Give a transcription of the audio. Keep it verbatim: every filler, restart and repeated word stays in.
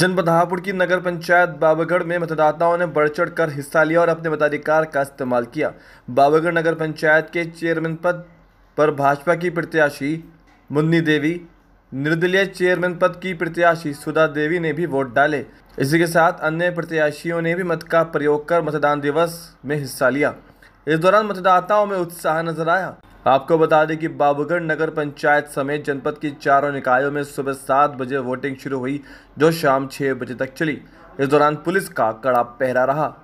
जनपद हापुड़ की नगर पंचायत बाबूगढ़ में मतदाताओं ने बढ़ चढ़ कर हिस्सा लिया और अपने मताधिकार का इस्तेमाल किया। बाबूगढ़ नगर पंचायत के चेयरमैन पद पर भाजपा की प्रत्याशी मुन्नी देवी, निर्दलीय चेयरमैन पद की प्रत्याशी सुधा देवी ने भी वोट डाले। इसी के साथ अन्य प्रत्याशियों ने भी मत का प्रयोग कर मतदान दिवस में हिस्सा लिया। इस दौरान मतदाताओं में उत्साह नजर आया। आपको बता दें कि बाबूगढ़ नगर पंचायत समेत जनपद की चारों निकायों में सुबह सात बजे वोटिंग शुरू हुई, जो शाम छह बजे तक चली। इस दौरान पुलिस का कड़ा पहरा रहा।